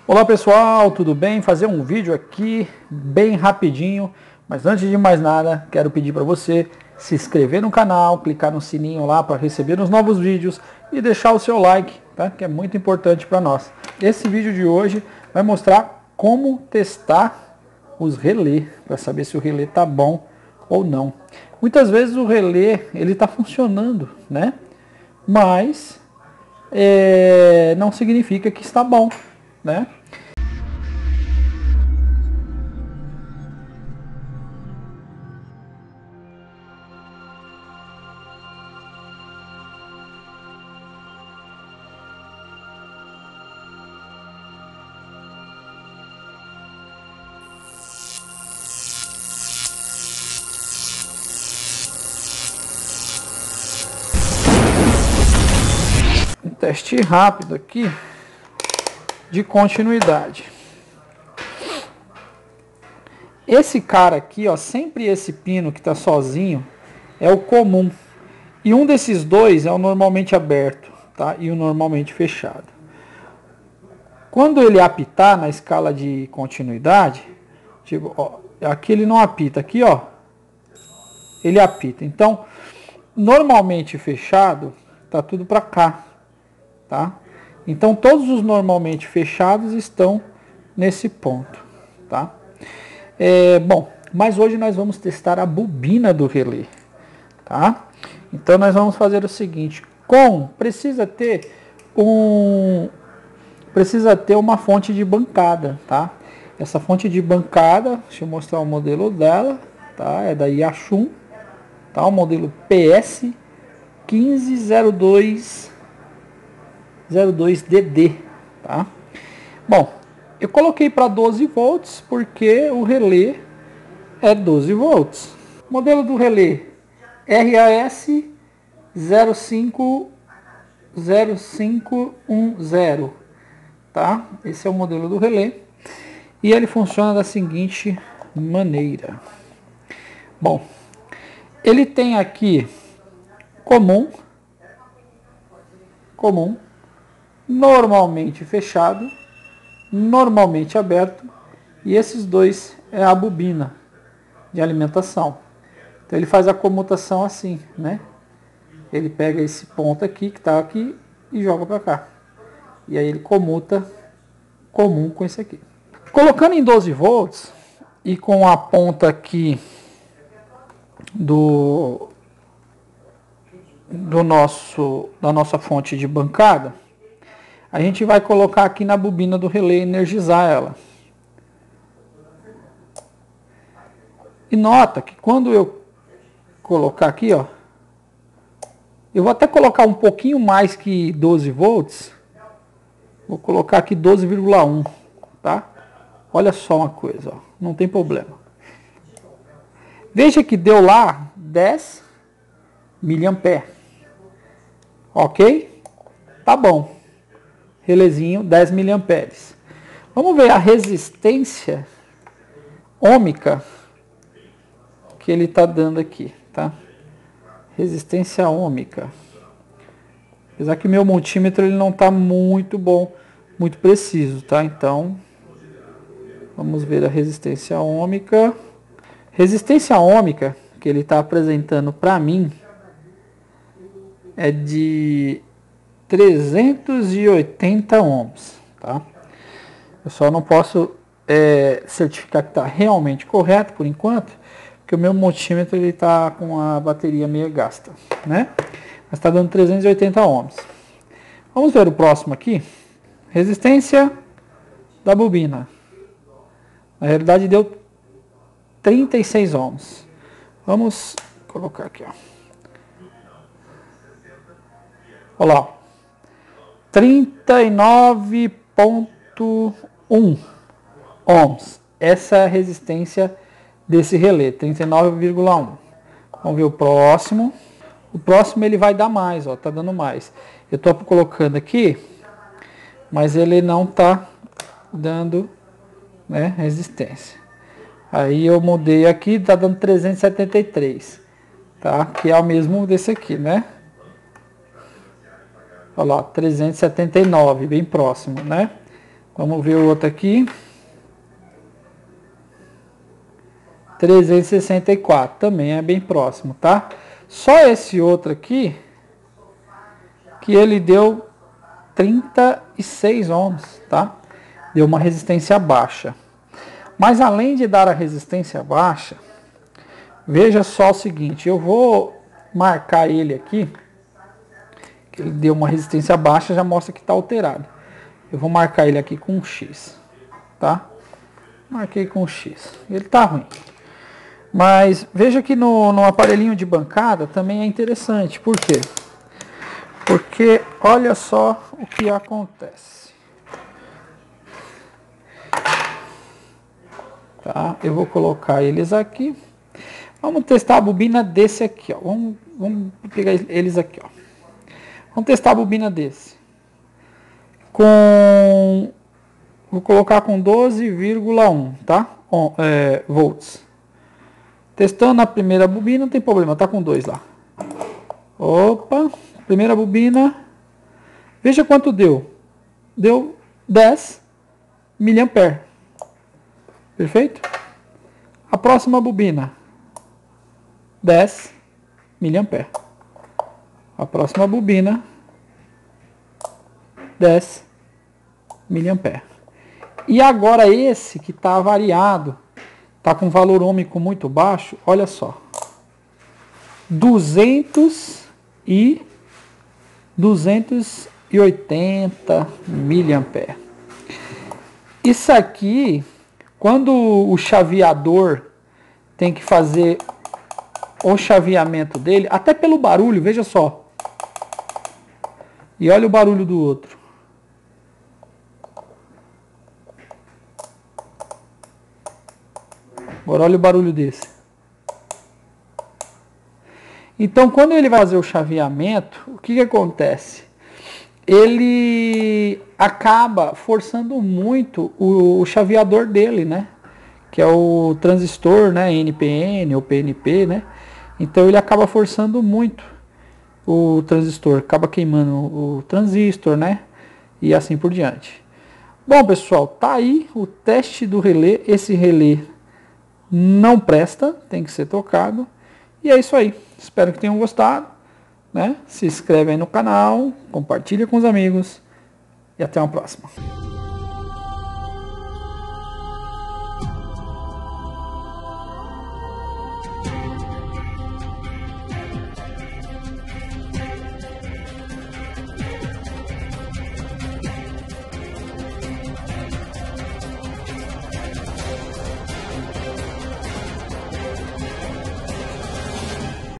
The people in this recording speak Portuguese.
Olá pessoal, tudo bem? Fazer um vídeo aqui bem rapidinho, mas antes de mais nada, quero pedir para você se inscrever no canal, clicar no sininho lá para receber os novos vídeos e deixar o seu like, tá? Que é muito importante para nós. Esse vídeo de hoje vai mostrar como testar os relés, para saber se o relé tá bom ou não. Muitas vezes o relé ele tá funcionando, né? Mas não significa que está bom, né? Um teste rápido aqui de continuidade. Esse cara aqui, ó, sempre esse pino que está sozinho é o comum. E um desses dois é o normalmente aberto, tá? E o normalmente fechado. Quando ele apitar na escala de continuidade, tipo, ó, aqui ele não apita, aqui, ó, ele apita. Então, normalmente fechado, tá tudo para cá, tá? Então, todos os normalmente fechados estão nesse ponto, tá? Bom, mas hoje nós vamos testar a bobina do relé, tá? Então nós vamos fazer o seguinte: precisa ter uma fonte de bancada, tá? Essa fonte de bancada, deixa eu mostrar o modelo dela, tá? É da Yashun, tá? O modelo PS 1502DD, tá? Bom, eu coloquei para 12 volts porque o relé é 12 volts. Modelo do relé RAS 050510, tá? Esse é o modelo do relé e ele funciona da seguinte maneira. Bom, ele tem aqui comum, normalmente fechado, normalmente aberto, e esses dois é a bobina de alimentação. Então ele faz a comutação assim, né? Ele pega esse ponto aqui, que está aqui, e joga para cá. E aí ele comuta comum com esse aqui. Colocando em 12 volts e com a ponta aqui da nossa fonte de bancada, a gente vai colocar aqui na bobina do relé e energizar ela. E nota que quando eu colocar aqui, ó, eu vou até colocar um pouquinho mais que 12 volts. Vou colocar aqui 12,1, tá? Olha só uma coisa, ó, não tem problema. Veja que deu lá 10 mA. Ok? Tá bom. Relézinho 10 mA. Vamos ver a resistência ohmica que ele está dando aqui, tá? Resistência ohmica. Apesar que meu multímetro ele não está muito bom, muito preciso, tá? Então, vamos ver a resistência ohmica. Resistência ohmica que ele está apresentando para mim é de 380 ohms, tá? Eu só não posso certificar que está realmente correto por enquanto, porque o meu multímetro ele está com a bateria meio gasta, né? Mas está dando 380 ohms. Vamos ver o próximo aqui. Resistência da bobina. Na realidade deu 36 ohms. Vamos colocar aqui, ó. Olha lá. 39,1 ohms. Essa é a resistência desse relé, 39,1. Vamos ver o próximo. O próximo ele vai dar mais, ó, tá dando mais. Eu estou colocando aqui, mas ele não tá dando, né, resistência. Aí eu mudei aqui, tá dando 373, tá? Que é o mesmo desse aqui, né? Olha lá, 379, bem próximo, né? Vamos ver o outro aqui. 364, também é bem próximo, tá? Só esse outro aqui, que ele deu 36 ohms, tá? Deu uma resistência baixa. Mas além de dar a resistência baixa, veja só o seguinte, eu vou marcar ele aqui, que ele deu uma resistência baixa, já mostra que está alterado. Eu vou marcar ele aqui com um X, tá? Marquei com um X. Ele tá ruim. Mas veja que no aparelhinho de bancada também é interessante. Por quê? Porque olha só o que acontece. Tá? Eu vou colocar eles aqui. Vamos testar a bobina desse aqui, ó. Vamos pegar eles aqui, ó. Vamos testar a bobina desse. Vou colocar com 12,1, tá? Volts. Testando a primeira bobina, não tem problema, tá com 2 lá. Opa, primeira bobina. Veja quanto deu. Deu 10 mA. Perfeito? A próxima bobina. 10 mA. A próxima bobina. 10 mA. E agora esse que está variado, está com valor ohmico muito baixo, olha só. 280 mA. Isso aqui, quando o chaveador tem que fazer o chaveamento dele, até pelo barulho, veja só. E olha o barulho do outro. Agora olha o barulho desse. Então, quando ele vai fazer o chaveamento, o que acontece? Ele acaba forçando muito o chaveador dele, né? Que é o transistor, né? NPN ou PNP, né? Então ele acaba forçando muito o transistor, acaba queimando o transistor, né? E assim por diante. Bom, pessoal, tá aí o teste do relé. Esse relé não presta, tem que ser trocado. E é isso aí. Espero que tenham gostado, né? Se inscreve aí no canal, compartilha com os amigos e até uma próxima.